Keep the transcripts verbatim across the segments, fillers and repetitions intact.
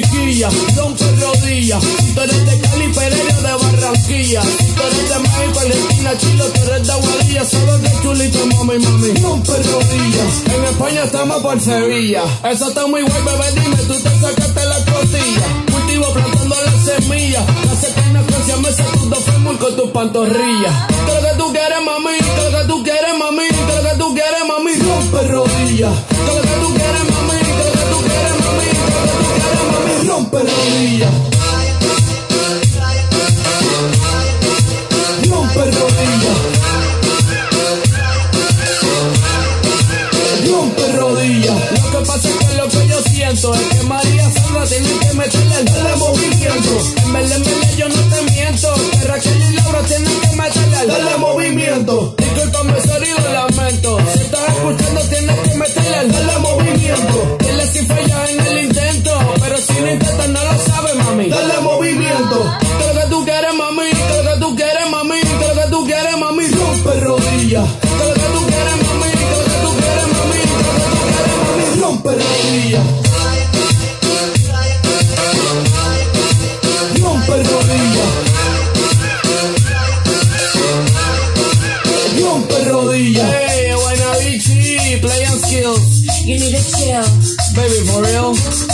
Barranquilla, rompe rodillas. Si tú eres de Cali, Pereira de Barranquilla. Si tú eres de México, Argentina, Chile, tú eres de Aguadilla. Sabes que chulito, mami, mami, rompe rodillas. En España estamos por Sevilla. Eso está muy guay, bebé, dime, tú te sacaste la costilla. Cultivo plantando las semillas. Las eternas Francia me sacudo fémur con tus pantorrillas. Todo lo que tú quieres, mami, todo lo que tú quieres, mami, todo lo que tú quieres, mami, rompe rodillas. Todo lo que tú quieres, mami, todo lo que tú quieres, mami, todo lo que tú quieres, mami, rompe rodillas. Rompe rodillas. Rompe rodillas. Lo que pasa es que lo que yo siento es que María Sandra tiene que meterle el dale movimiento. En vez de verle yo no te miento, que Raquel y Laura tienen que meterle el dale movimiento. Discúlpame, sorry, lo lamento. Si estás escuchando tienes que meterle el dale movimiento. Dile si fallas en el intento, pero si no intentas no lo sabes, mami. Dale movimiento. Todo lo que tú quieres, mami, todo lo que tú quieres, mami, todo lo que tú quieres, mami, rompe rodillas. Todo lo que tú quieres, mami, todo lo que tú quieres, mami, todo lo que tú quieres, mami, rompe rodillas. Rompe rodillas. Rompe rodillas. Hey, Guaynabichi, play and skills. You need to chill. Baby, for real.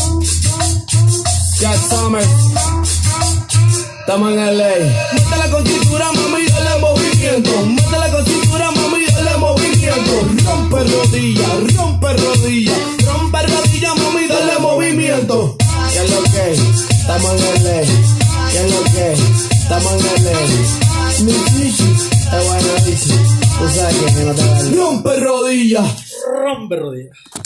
Got Summer. Estamos en L A. Métela con cintura, mami, dale movimiento. Métela con cintura, mami, dale movimiento. Rompe rodillas, rompe rodillas. Rompe rodillas, mami, dale movimiento. ¿Qué es lo que? Estamos en L A. ¿Qué es lo que? Estamos en L A. Mi chichi, es buena bici. Tú sabes que no te va a... Rompe rodillas. Rompe rodillas.